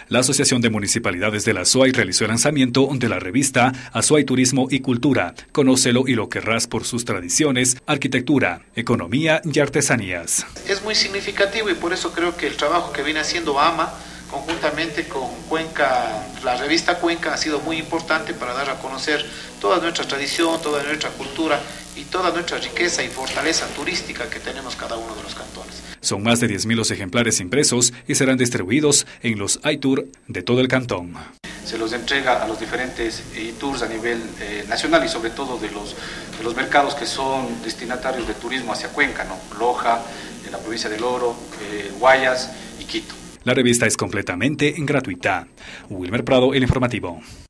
La Asociación de Municipalidades de la Azuay realizó el lanzamiento de la revista Azuay Turismo y Cultura. Conócelo y lo querrás por sus tradiciones, arquitectura, economía y artesanías. Es muy significativo y por eso creo que el trabajo que viene haciendo AMA conjuntamente con Cuenca, la revista Cuenca, ha sido muy importante para dar a conocer toda nuestra tradición, toda nuestra cultura y toda nuestra riqueza y fortaleza turística que tenemos cada uno de los cantones. Son más de 10.000 los ejemplares impresos y serán distribuidos en los iTours de todo el cantón. Se los entrega a los diferentes tours a nivel nacional y sobre todo de los mercados que son destinatarios de turismo hacia Cuenca, ¿no? Loja, en la provincia del Oro, Guayas y Quito. La revista es completamente gratuita. Wilmer Prado, El Informativo.